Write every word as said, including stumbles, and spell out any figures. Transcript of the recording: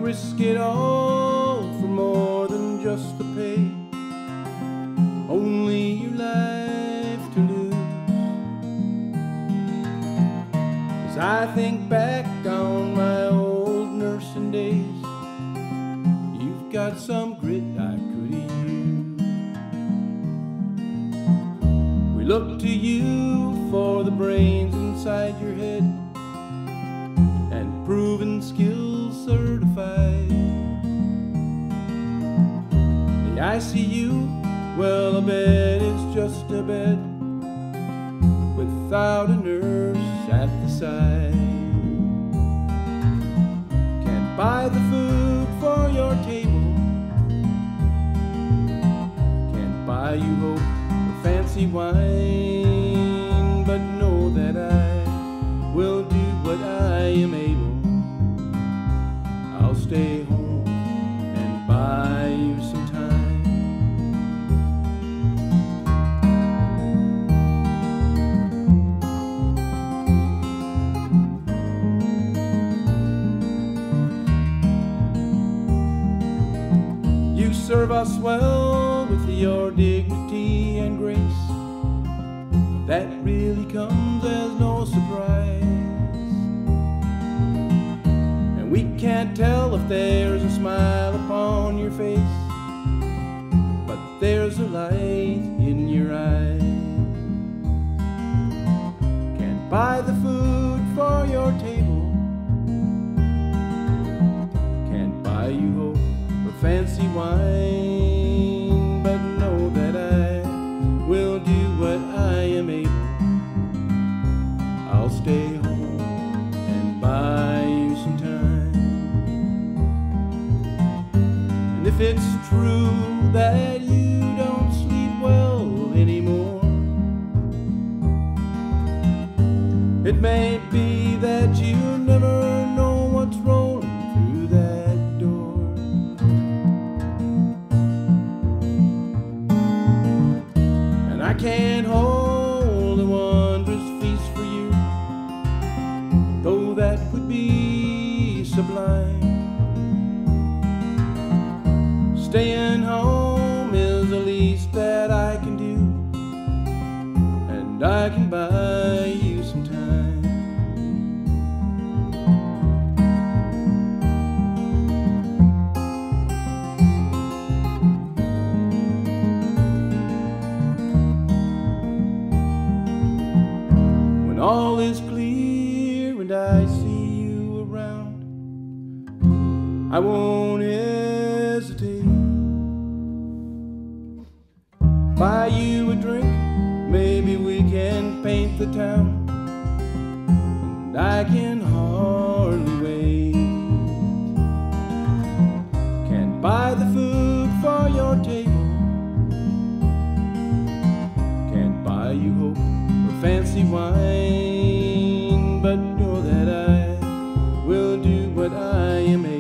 risk it all for more than just the pay. Only your life to lose. As I think back on my old nursing days, you've got some grit I could use. We look to you for the brains inside your head and proven skills certified. The I C U, well, a bed is just a bed without a nurse at the side. Can't buy the food for your table, can't buy you hope or fancy wine, but know that I will do what I am able. I'll stay home and buy you some time. You serve us well with your dignity and grace. That really comes as no surprise. And we can't tell if there's a smile upon your face, but there's a light in your eyes. Can't buy the food for your table, can't buy you hope or fancy wine, but know that I will do what I am able. I'll stay home and buy you some time. And if it's true that you don't sleep well anymore, it may be that you never know what's rolling through that door. And I can't hold a wondrous feast for you, though that would be sublime. Staying home is the least that I can do, and I can buy you some time. When all is clear and I see you around, I won't hesitate. Buy you a drink, maybe we can paint the town, and I can hardly wait. Can't buy the food for your table, can't buy you hope or fancy wine, but know that I will do what I am able.